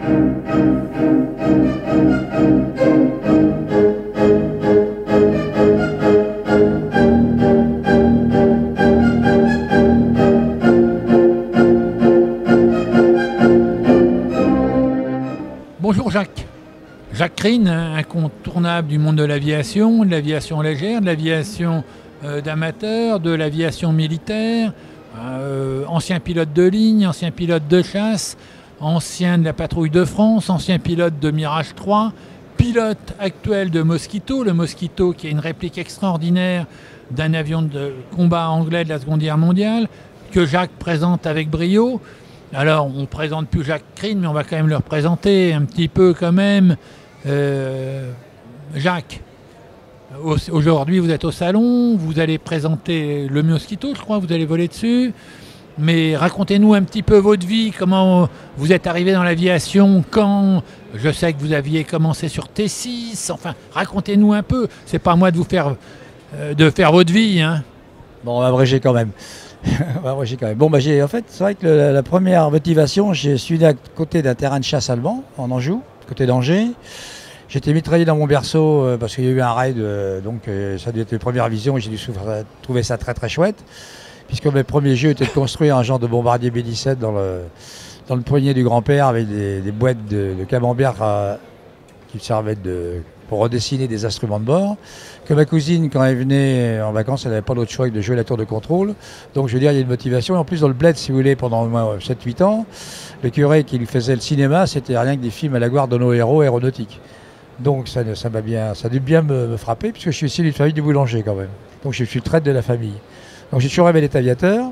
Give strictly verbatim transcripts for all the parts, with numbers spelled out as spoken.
Bonjour Jacques. Jacques Crine, incontournable du monde de l'aviation, de l'aviation légère, de l'aviation euh, d'amateur, de l'aviation militaire, euh, ancien pilote de ligne, ancien pilote de chasse, ancien de la patrouille de France, ancien pilote de Mirage trois, pilote actuel de Mosquito, le Mosquito qui est une réplique extraordinaire d'un avion de combat anglais de la Seconde Guerre mondiale, que Jacques présente avec brio. Alors, on ne présente plus Jacques Crine, mais on va quand même le représenter un petit peu quand même. Euh, Jacques, aujourd'hui vous êtes au salon, vous allez présenter le Mosquito, je crois, vous allez voler dessus. Mais racontez-nous un petit peu votre vie, comment vous êtes arrivé dans l'aviation, quand. Je sais que vous aviez commencé sur T six, enfin, racontez-nous un peu. C'est pas à moi de vous faire, euh, de faire votre vie, hein. Bon, on va abréger quand même. Quand même. Bon, bah, j'ai, en fait, c'est vrai que le, la, la première motivation, je suis à côté d'un terrain de chasse allemand, en Anjou, côté d'Angers. J'étais mitraillé dans mon berceau euh, parce qu'il y a eu un raid, euh, donc euh, ça a dû être les premières visions et j'ai dû trouver ça très très chouette. Puisque mes premiers jeux étaient de construire un genre de bombardier B dix-sept dans le, dans le poignet du grand-père avec des, des boîtes de, de camembert euh, qui servaient de, pour redessiner des instruments de bord. Que ma cousine, quand elle venait en vacances, elle n'avait pas d'autre choix que de jouer la tour de contrôle. Donc je veux dire, il y a une motivation. Et en plus, dans le bled, si vous voulez, pendant au moins sept huit ans, le curé qui lui faisait le cinéma, c'était rien que des films à la gloire de nos héros aéronautiques. Donc ça, ça m'a bien, ça a dû bien me, me frapper, puisque je suis issu d'une famille de boulanger quand même. Donc je suis le traître de la famille. Donc j'ai toujours rêvé d'être aviateur.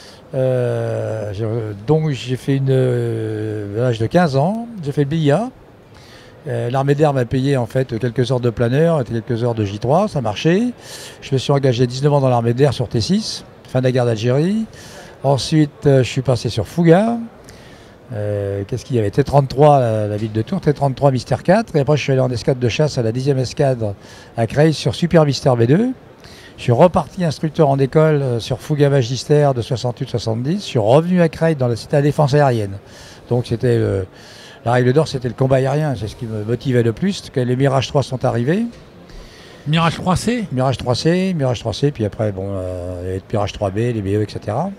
Euh, donc j'ai fait une, euh, à l'âge de quinze ans, j'ai fait le B I A. Euh, L'armée d'air m'a payé en fait quelques heures de planeur et quelques heures de J trois, ça marchait. Je me suis engagé à dix-neuf ans dans l'armée d'air sur T six, fin de la guerre d'Algérie. Ensuite, euh, je suis passé sur Fouga. Euh, Qu'est-ce qu'il y avait T trente-trois, la, la ville de Tours, T trente-trois Mystère quatre. Et après, je suis allé en escadre de chasse à la dixième escadre à Creil sur Super Mystère B deux. Je suis reparti instructeur en école euh, sur Fouga Magistère de soixante-huit soixante-dix. Je suis revenu à Creil dans la cité à la défense aérienne. Donc c'était euh, la règle d'or, c'était le combat aérien. C'est ce qui me motivait le plus. Quand les Mirage trois sont arrivés. Mirage trois C Mirage trois C, Mirage trois C, puis après, bon, euh, il y avait le Mirage trois B, les B E, et cetera.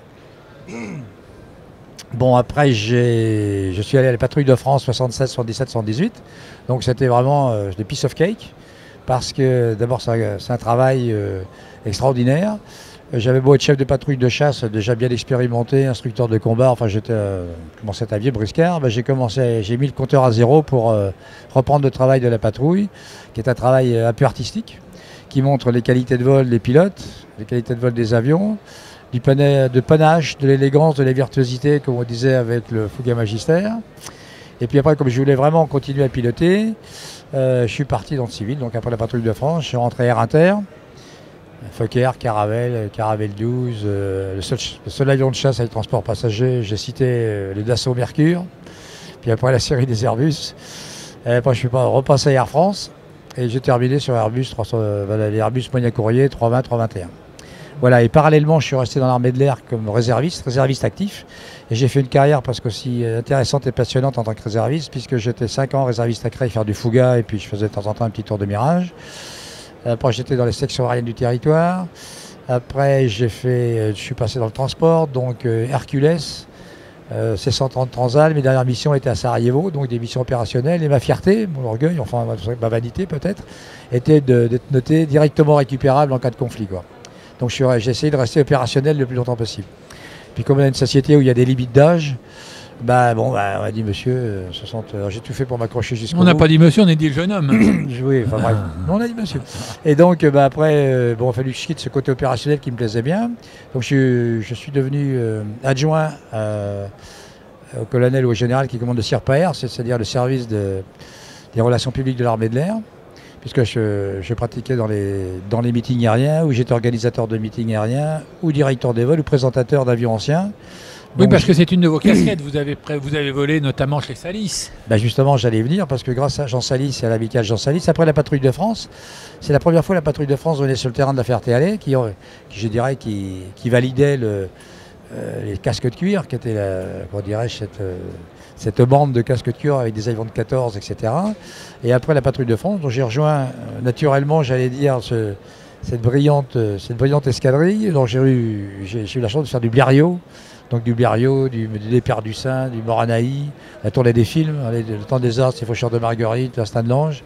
Bon, après, j'ai, je suis allé à la patrouille de France soixante-seize, soixante-dix-sept, soixante-dix-huit. Donc c'était vraiment euh, des piece of cake. Parce que d'abord, c'est un, c'est un travail euh, extraordinaire. J'avais beau être chef de patrouille de chasse, déjà bien expérimenté, instructeur de combat. Enfin, j'étais euh, commencé à être un vieux briscard. Ben, j'ai commencé, j'ai mis le compteur à zéro pour euh, reprendre le travail de la patrouille, qui est un travail un peu artistique, qui montre les qualités de vol des pilotes, les qualités de vol des avions, du panais, de panache, de l'élégance, de la virtuosité, comme on disait avec le Fouga Magistère. Et puis après, comme je voulais vraiment continuer à piloter, euh, je suis parti dans le civil. Donc après la patrouille de France, je suis rentré Air Inter, Fokker, Caravelle, Caravelle douze, euh, le, seul, le seul avion de chasse avec transport passager, j'ai cité euh, les Dassault Mercure, puis après la série des Airbus. Et après je suis pas, repassé à Air France et j'ai terminé sur Airbus, trois cents, euh, les Airbus moyen courrier trois vingt, trois vingt et un. Voilà, et parallèlement, je suis resté dans l'armée de l'air comme réserviste, réserviste actif. Et j'ai fait une carrière parce qu'aussi intéressante et passionnante en tant que réserviste, puisque j'étais cinq ans réserviste à Creil, faire du Fouga, et puis je faisais de temps en temps un petit tour de Mirage. Après, j'étais dans les sections aériennes du territoire. Après, j'ai fait, je suis passé dans le transport, donc euh, Hercules, euh, C cent trente Transal. Mes dernières missions étaient à Sarajevo, donc des missions opérationnelles. Et ma fierté, mon orgueil, enfin ma vanité peut-être, était de, d'être noté directement récupérable en cas de conflit, quoi. Donc j'ai essayé de rester opérationnel le plus longtemps possible. Puis comme on a une société où il y a des limites d'âge, bah bon, bah, on a dit monsieur, euh, soixante, euh, j'ai tout fait pour m'accrocher jusqu'au bout. On n'a pas dit monsieur, on a dit jeune homme. Oui, enfin bref, non, on a dit monsieur. Et donc bah, après, euh, bon, il a fallu que je quitte ce côté opérationnel qui me plaisait bien. Donc je, je suis devenu euh, adjoint euh, au colonel ou au général qui commande le C I R P A R, c'est-à-dire le service de, des relations publiques de l'armée de l'air. Puisque je, je pratiquais dans les, dans les meetings aériens, où j'étais organisateur de meetings aériens, ou directeur des vols, ou présentateur d'avions anciens. Oui, donc, parce que c'est une de vos casquettes, vous avez, vous avez volé notamment chez Salis. Ben justement, j'allais venir, parce que grâce à Jean Salis et à l'amical Jean Salis, après la patrouille de France, c'est la première fois que la patrouille de France venait sur le terrain de la Ferté-Alais, qui, qui, je dirais, qui, qui validait le, euh, les casques de cuir, qui étaient, la, comment dirais-je, cette... Euh, cette bande de casques de cuir avec des avions de quatorze, et cetera. Et après la patrouille de France, dont j'ai rejoint euh, naturellement, j'allais dire, ce, cette, brillante, euh, cette brillante escadrille. Donc j'ai eu, j'ai, j'ai eu la chance de faire du Blériot, donc du Blériot, du, du Départ du Sein, du Moranaï, la tournée des films, les, le temps des arts, c'est Faucheurs de Marguerite, l'Instinct de l'Ange.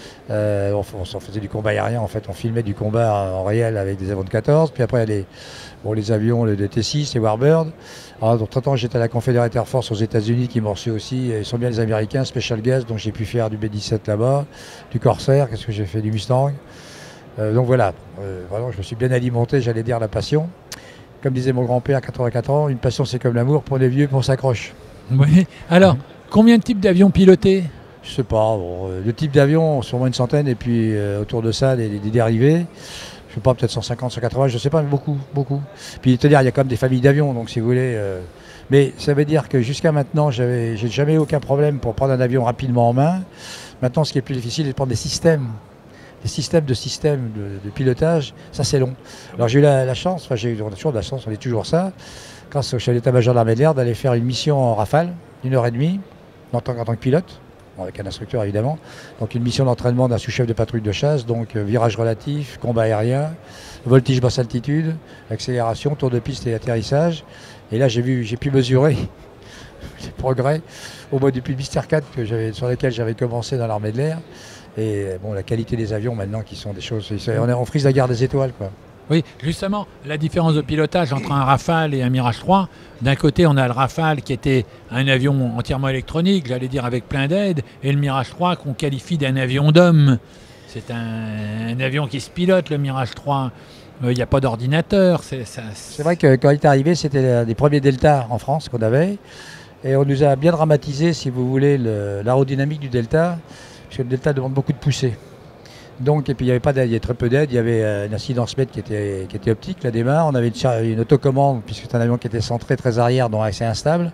Euh, on, on, on faisait du combat aérien, en fait, on filmait du combat en réel avec des avions de quatorze. Puis après, les, bon, les avions, le T six, les Warbird. Alors, entre-temps, j'étais à la Confederate Air Force aux États-Unis qui m'ont reçu aussi. Ils sont bien les Américains, Special Guest, donc j'ai pu faire du B dix-sept là-bas, du Corsair, qu'est-ce que j'ai fait, du Mustang. Euh, donc voilà, euh, vraiment, je me suis bien alimenté, j'allais dire, la passion. Comme disait mon grand-père à quatre-vingt-quatre ans, une passion c'est comme l'amour, pour les vieux, pour on s'accroche. Oui, alors, combien de types d'avions pilotés? Je sais pas, bon, euh, le type d'avion, sûrement une centaine, et puis euh, autour de ça, des, des dérivés. Je sais pas, peut-être cent cinquante, cent quatre-vingts, je sais pas, mais beaucoup, beaucoup. Puis, c'est-à-dire, il y a quand même des familles d'avions, donc si vous voulez. Euh, mais ça veut dire que jusqu'à maintenant, j'avais, j'ai jamais eu aucun problème pour prendre un avion rapidement en main. Maintenant, ce qui est plus difficile, c'est de prendre des systèmes. Des systèmes de systèmes de, de pilotage, ça c'est long. Alors j'ai eu la, la chance, enfin j'ai eu toujours de la chance, on est toujours ça, grâce au chef d'état-major de l'armée de l'air, d'aller faire une mission en Rafale, d'une heure et demie, en tant, en tant que pilote. Avec un instructeur évidemment, donc une mission d'entraînement d'un sous-chef de patrouille de chasse, donc euh, virage relatif, combat aérien, voltige basse altitude, accélération, tour de piste et atterrissage. Et là j'ai vu, j'ai pu mesurer les progrès au moins depuis le Mystère quatre que j'avais, sur lesquels j'avais commencé dans l'armée de l'air. Et bon, la qualité des avions maintenant qui sont des choses, on est en frise la guerre des étoiles quoi. Oui, justement, la différence de pilotage entre un Rafale et un Mirage trois, d'un côté on a le Rafale qui était un avion entièrement électronique, j'allais dire avec plein d'aides, et le Mirage trois qu'on qualifie d'un avion d'homme. C'est un, un avion qui se pilote, le Mirage trois, il euh, n'y a pas d'ordinateur. C'est, ça, c'est... c'est vrai que quand il est arrivé, c'était les premiers Delta en France qu'on avait, et on nous a bien dramatisé, si vous voulez, le, l'aérodynamique du Delta, parce que le Delta demande beaucoup de poussée. Donc, et puis il y avait pas d'aide, il y avait très peu d'aide, il y avait euh, une incidence mètre qui était, qui était optique, la démarre, on avait une, une autocommande, puisque c'est un avion qui était centré très arrière, donc assez instable.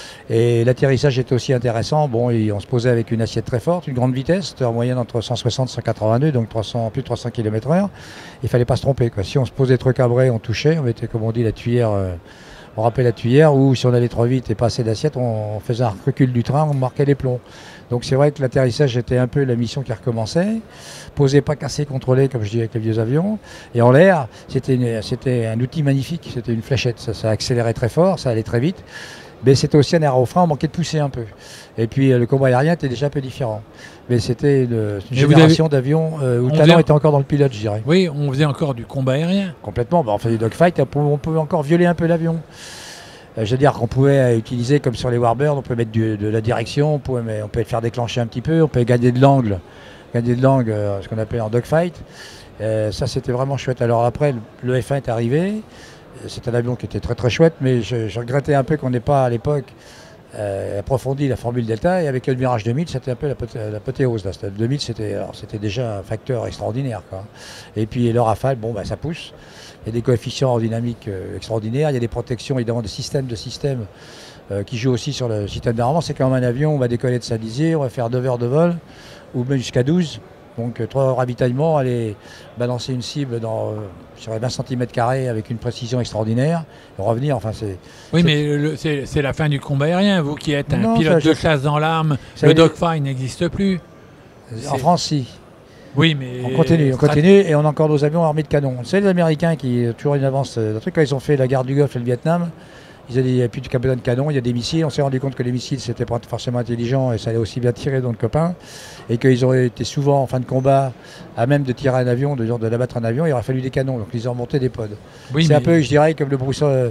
Et l'atterrissage était aussi intéressant, bon, et on se posait avec une assiette très forte, une grande vitesse, en moyenne entre cent soixante et cent quatre-vingt-deux, donc trois cents, plus de trois cents kilomètres heure. Il fallait pas se tromper, quoi. Si on se posait trop cabré, on touchait, on mettait, comme on dit, la tuyère, euh, on rappelait la tuyère, ou si on allait trop vite et pas assez d'assiette, on, on faisait un recul du train, on marquait les plombs. Donc c'est vrai que l'atterrissage était un peu la mission qui recommençait. Poser, pas casser, contrôler, comme je dis avec les vieux avions. Et en l'air, c'était, une, c'était un outil magnifique, c'était une fléchette. Ça, ça accélérait très fort, ça allait très vite. Mais c'était aussi un aérofrein, on manquait de pousser un peu. Et puis le combat aérien était déjà un peu différent. Mais c'était une, une génération avez... d'avions euh, où le talent faisait... était encore dans le pilote, je dirais. Oui, on faisait encore du combat aérien. Complètement, bah, on faisait du dogfight, on pouvait encore violer un peu l'avion. Euh, je veux dire qu'on pouvait euh, utiliser, comme sur les Warbird, on peut mettre du, de la direction, on peut, mais on peut le faire déclencher un petit peu, on peut gagner de l'angle, gagner de l'angle, euh, ce qu'on appelle en dogfight. Euh, ça, c'était vraiment chouette. Alors après, le, le F un est arrivé. C'est un avion qui était très très chouette, mais je, je regrettais un peu qu'on n'ait pas à l'époque euh, approfondi la formule Delta. Et avec le Mirage deux mille, c'était un peu l'apothéose. Là. Le deux mille, c'était, alors, c'était déjà un facteur extraordinaire, quoi. Et puis le Rafale, bon, bah, ça pousse. Il y a des coefficients aérodynamiques euh, extraordinaires. Il y a des protections, évidemment, des systèmes de systèmes euh, qui jouent aussi sur le système d'armement. C'est quand même un avion, on va décoller de Saint-Dizier, on va faire deux heures de vol, ou même jusqu'à douze. Donc trois ravitaillements, aller balancer une cible dans, euh, sur les vingt centimètres carrés avec une précision extraordinaire, et revenir, enfin c'est... Oui, c'est... mais le, c'est, c'est la fin du combat aérien. Vous qui êtes un non, pilote ça, de je... chasse dans l'arme, le dogfight n'existe plus. En c'est... France, si. Oui, mais... On continue, on continue, et on a encore nos avions armés de canons. C'est les Américains qui ont toujours une avance. Le truc, quand ils ont fait la guerre du Golfe et le Vietnam, ils avaient, il n'y a plus de capitaine de canon, il y a des missiles. On s'est rendu compte que les missiles, c'était pas forcément intelligent et ça allait aussi bien tirer dans le copain. Et qu'ils auraient été souvent en fin de combat à même de tirer un avion, de, de l'abattre un avion, il aurait fallu des canons. Donc ils ont monté des pods. Oui, c'est mais... un peu, je dirais, comme le Bruce, euh,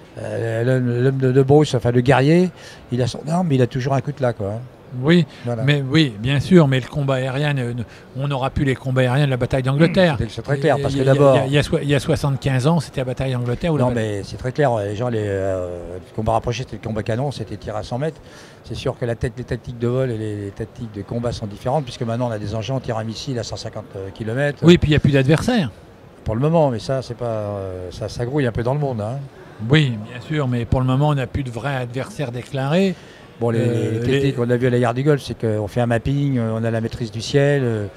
l'homme de, de Bruce, enfin le guerrier, il a son arme, mais il a toujours un coup de là, quoi. Hein. Oui, voilà. mais oui, bien sûr, mais le combat aérien, on n'aura plus les combats aériens de la bataille d'Angleterre. C'est très clair, parce que d'abord... Il y, y, y, y a soixante-quinze ans, c'était la bataille d'Angleterre ou Non, la mais c'est très clair, les gens, les, euh, les combats rapprochés, c'était le combat canon, c'était tir à cent mètres. C'est sûr que la tête, les tactiques de vol et les, les tactiques de combat sont différentes, puisque maintenant on a des engins, on tire un missile à cent cinquante kilomètres. Oui, puis il n'y a plus d'adversaires. Pour le moment, mais ça, c'est pas, euh, ça, ça grouille un peu dans le monde. Hein. Oui, bien sûr, mais pour le moment, on n'a plus de vrais adversaires déclarés. Bon, les, euh, les techniques qu'on a vues à la guerre du Golfe, c'est qu'on fait un mapping, on a la maîtrise du ciel, euh,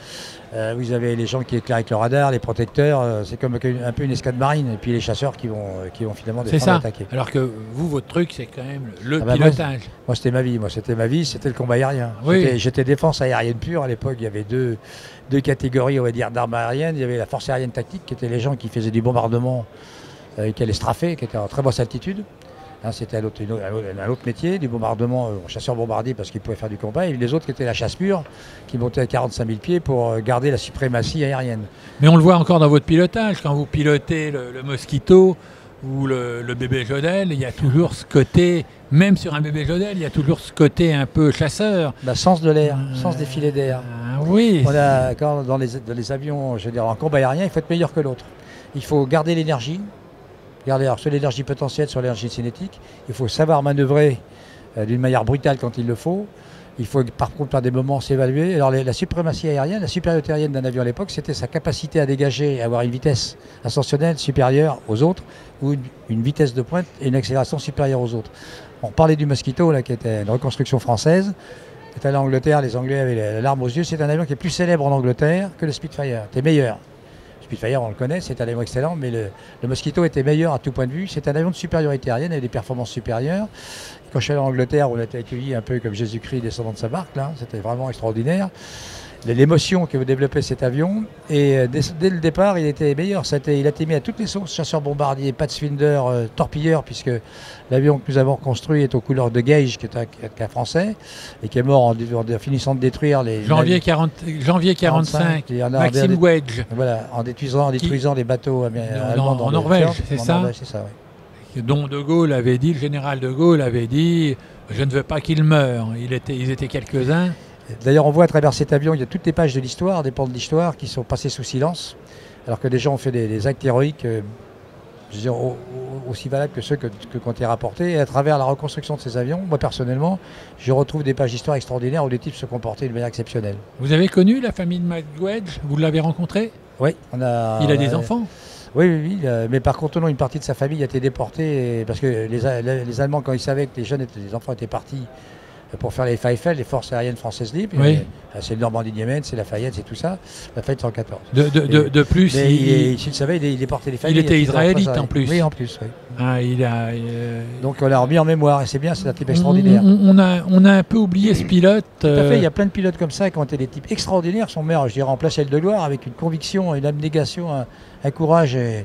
Euh, vous avez les gens qui éclairent avec le radar, les protecteurs, euh, c'est comme un peu une escadre marine. Et puis les chasseurs qui vont, euh, qui vont finalement défendre et attaquer. Alors que vous, votre truc, c'est quand même le ah bah pilotage. Moi, moi c'était ma vie. Moi, c'était ma vie, c'était le combat aérien. Oui. J'étais défense aérienne pure. À l'époque, il y avait deux, deux catégories, on va dire, d'armes aériennes. Il y avait la force aérienne tactique, qui étaient les gens qui faisaient du bombardement, euh, qui allaient strafer, qui étaient en très basse altitude. Hein, c'était un autre, un autre métier, du bombardement, euh, chasseur-bombardier parce qu'ils pouvaient faire du combat, et les autres qui étaient la chasse pure, qui montaient à quarante-cinq mille pieds pour euh, garder la suprématie aérienne. Mais on le voit encore dans votre pilotage, quand vous pilotez le, le Mosquito ou le, le bébé Jodel, il y a toujours ce côté, même sur un bébé Jodel, il y a toujours ce côté un peu chasseur. Le sens de l'air, euh, sens des filets d'air. Euh, oui. On a, quand, dans, les, dans les avions, je veux dire, en combat aérien, il faut être meilleur que l'autre. Il faut garder l'énergie. Regardez, alors sur l'énergie potentielle, sur l'énergie cinétique, il faut savoir manœuvrer euh, d'une manière brutale quand il le faut. Il faut par contre par des moments s'évaluer. Alors les, la suprématie aérienne, la supériorité aérienne d'un avion à l'époque, c'était sa capacité à dégager et avoir une vitesse ascensionnelle supérieure aux autres, ou une, une vitesse de pointe et une accélération supérieure aux autres. On parlait du Mosquito, là, qui était une reconstruction française. C'était en Angleterre, les Anglais avaient la larme aux yeux. C'est un avion qui est plus célèbre en Angleterre que le Spitfire. C'était meilleur. Spitfire, on le connaît, c'est un avion excellent, mais le, le Mosquito était meilleur à tout point de vue. C'est un avion de supériorité aérienne avec des performances supérieures. Et quand je suis allé en Angleterre, on a été accueillis un peu comme Jésus-Christ descendant de sa barque, là. C'était vraiment extraordinaire. L'émotion que développait cet avion, et dès, dès le départ, il était meilleur. C'était, il a été mis à toutes les sources, chasseur-bombardier, Pathfinder, euh, torpilleur, puisque l'avion que nous avons construit est aux couleurs de Gage, qui est un, qui est un Français, et qui est mort en, en finissant de détruire les... Janvier, quarante, janvier quarante-cinq, Maxime Wedge. Voilà, en détruisant, en détruisant qui, les bateaux allemands en Norvège, c'est ça, ça oui. Dont De Gaulle avait dit, le général De Gaulle avait dit, je ne veux pas qu'il meure. Il était, ils étaient quelques-uns. D'ailleurs, on voit à travers cet avion, il y a toutes les pages de l'histoire, des pans de l'histoire qui sont passées sous silence, alors que des gens ont fait des, des actes héroïques, euh, je veux dire, au, au, aussi valables que ceux que, que, qui ont été rapportés. Et à travers la reconstruction de ces avions, moi personnellement, je retrouve des pages d'histoire extraordinaires où les types se comportaient de manière exceptionnelle. Vous avez connu la famille de McWedge? Vous l'avez rencontré? Oui. On a, il a on des a, enfants? Oui, oui, oui, mais par contre, non, une partie de sa famille a été déportée, parce que les, les Allemands, quand ils savaient que les jeunes, étaient, les enfants étaient partis pour faire les F A F L, les forces aériennes françaises libres. Oui. C'est le Normandie-Niemen, c'est Lafayette, c'est tout ça. Lafayette cent quatorze. De, de, de, de plus, mais il, il, il, savait, il, il déportait les familles. Il était israélite en plus. Oui, en plus. Oui. Ah, il a, euh... Donc on l'a remis en mémoire et c'est bien, c'est un type extraordinaire. On, on, a, on a un peu oublié ce pilote. Tout à fait, il y a plein de pilotes comme ça qui ont été des types extraordinaires. Son maire, je dirais, en place L de Gloire, avec une conviction, une abnégation, un, un courage et.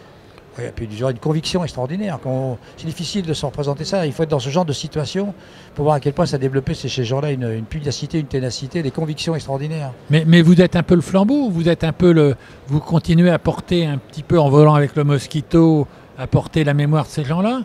Et puis une conviction extraordinaire. C'est difficile de se représenter ça. Il faut être dans ce genre de situation pour voir à quel point ça a développé chez ces gens-là une, une pugnacité, une ténacité, des convictions extraordinaires. Mais, mais vous êtes un peu le flambeau, vous êtes un peu le, vous continuez à porter un petit peu en volant avec le Mosquito, à porter la mémoire de ces gens-là.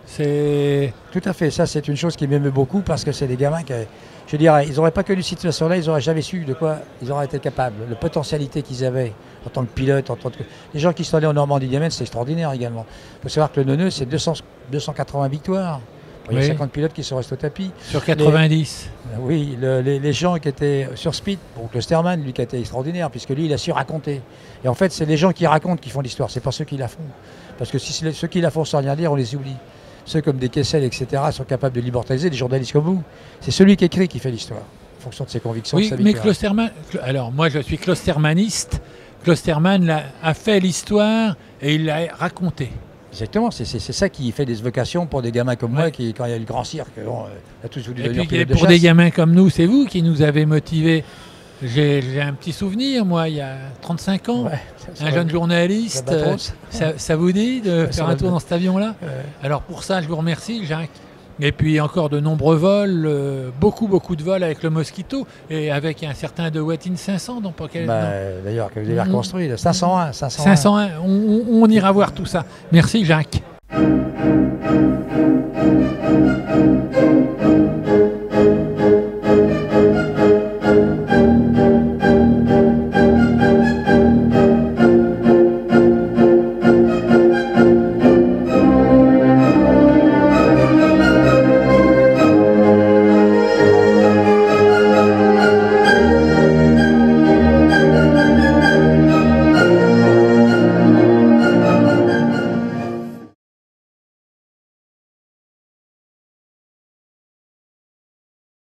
C'est tout à fait. Ça, c'est une chose qui m'aime beaucoup parce que c'est des gamins qui, je dirais, ils n'auraient pas connu cette situation-là, ils n'auraient jamais su de quoi ils auraient été capables, la potentialité qu'ils avaient en tant que pilote, en tant que... Les gens qui sont allés en Normandie-Niemen, c'est extraordinaire également. Il faut savoir que le Neuneu, c'est deux cents, deux cent quatre-vingts victoires. Il y a oui. cinquante pilotes qui sont restés au tapis. Sur quatre-vingt-dix. Les, oui, le, les, les gens qui étaient sur Speed, bon, Klosterman, lui qui a été extraordinaire, puisque lui, il a su raconter. Et en fait, c'est les gens qui racontent qui font l'histoire, c'est pas ceux qui la font. Parce que si ceux qui la font sans rien dire, on les oublie. Ceux comme des Kessel, et cetera, sont capables de l'immortaliser, des journalistes comme vous. C'est celui qui écrit qui fait l'histoire, en fonction de ses convictions. Oui, mais Klosterman, alors moi je suis klostermaniste. Klosterman a, a fait l'histoire et il l'a racontée. Exactement, c'est ça qui fait des vocations pour des gamins comme ouais. moi, qui, quand il y a le grand cirque, bon, on a tous voulu devenir pilote de chasse. Pour des gamins comme nous, c'est vous qui nous avez motivés. J'ai un petit souvenir, moi, il y a trente-cinq ans, ouais, un jeune journaliste, euh, ça, ça vous dit de ouais, faire un tour dans cet avion-là ouais. Alors pour ça, je vous remercie, Jacques. Et puis encore de nombreux vols, euh, beaucoup, beaucoup de vols avec le Mosquito et avec un certain De Wattin cinq cents. Bah, D'ailleurs, que vous avez reconstruit, le cinq cent un. cinq cent un, cinq cent un on, on ira voir tout ça. Merci, Jacques.